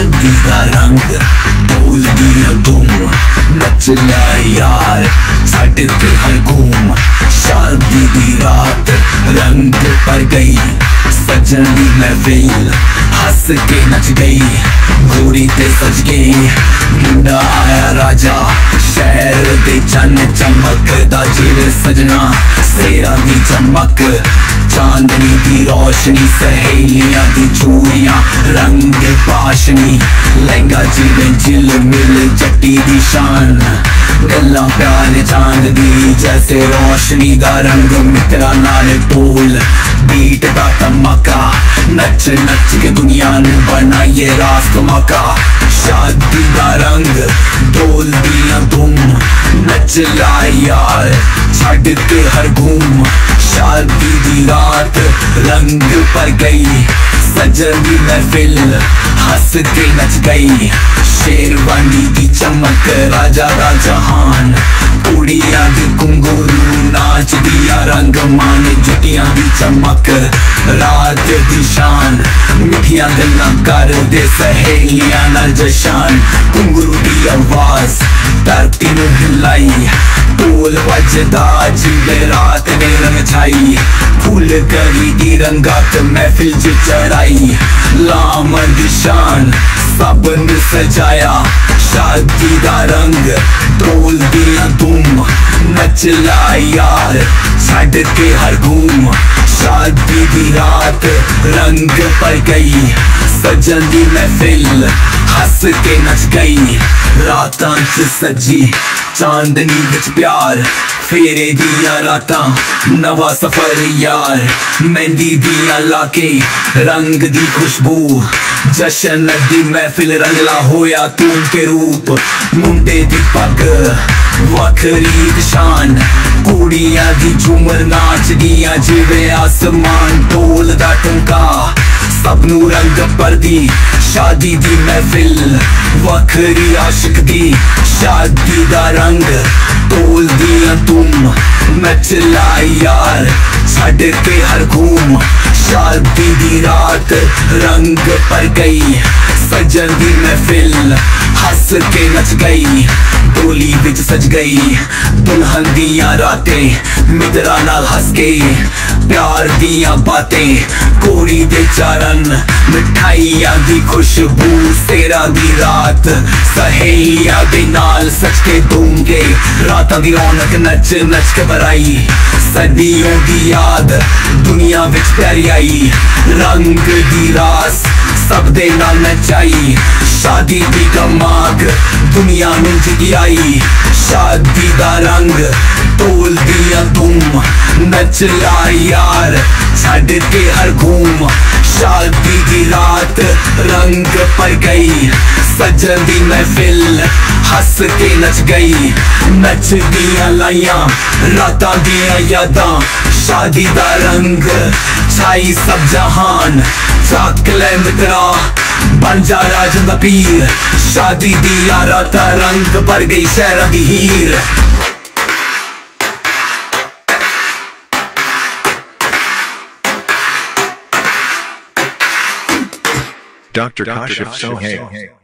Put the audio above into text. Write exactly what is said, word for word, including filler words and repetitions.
शादी का रंग बोल दिया तुम नच ला यार साढ़े ते हर घूम। शादी की रात रंग पर गई सजन दी महफिल हंस के नच गई घोड़ी ते सज गई। मुंडा आया राजा शहर दे चन चमकदा जिवे सजना सेरा दी चमक चांदनी की रोशनी सहेलियां दी चूड़ियां रंग पाशनी लहंगा जिवे जिल मिल जट्टी दी शान गल्लां प्यार चांद दी जैसे रोशनी दा रंग मित्रा नाल बोल बीट दा धमाका नच नच के दुनिया नू बनाइए रास धमाका। शादी दा रंग डोल दिया तुम नच ला यार छड़ के हर घूम। शादी दी रात रंग पर गई सजन दी महफिल हंस के नच गई। शेरवानी की चमक राजा दा जहान कुड़ियां दी घुंघरू नाच दिया रंग मान जुटियां दी चमक रात दी शान मिठियां गल्लां कर दे सहेलियां नाल जशान। घुंघरू दी आवाज धरती नू हिलाई ढोल वजदा जिवे रात ने रंग छाई फूल करी दी रंगात महफिल च चढ़ाई लाम दी शान सब ने सजाया। शादी दा रंग ढोल दिया तुम नच ला यार छड़ के हर घूम। शादी दी रात रंग पर गई सजन दी महफिल हंस के नच गई। रातां च सजी चांदनी विच प्यार फेरे दिया रातां नवा सफर यार मेहंदी दिया लाके रंग दी खुशबू जशन दी महफिल रंगला होया तूं के रूप। मुंडे दी पग वखरी शान कुड़ियां दी झूमर नाच दिया जिवे आसमान ढोल दा टुंका सबनू रंग पर दी। शादी दी महफिल वखरी आशिक दी शादी दा रंग ढोल दिया तुम नच ला यार छड़ के हर घूम। शादी दी रात रंग पर गई सजन दी महफिल हंस के नच गई डोली विच सज गई दुल्हन दियां रातें मित्रा नाल हंस के प्यार दियां बातें कोड़ी दे चरण मिठाइयां दी खुशबू सेरा दी रात सहेलियां दे नाल सच के दूंगे रातां दी रौनक नच नच के बराई सदियों दी याद दुनिया विच प्यारी आई रंग दी रास सब दे नाल नचाई। शादी दी धमाक दुनिया में जगियाई शादी दा रंग ढोल दिया तुम नच ला यार छड़ के हर घूम। शादी दी रात रंग पर गई सजन दी महफिल हंस के नच गई नच दिया लाइया रातां दिया यादां शादी दा रंग छाई सब जहान चाक ले मित्रा बन जा राजन दा पीर। शादी दिया रातां रंग पर गई शहरां दी हीर। Doctor Kashif Sohail.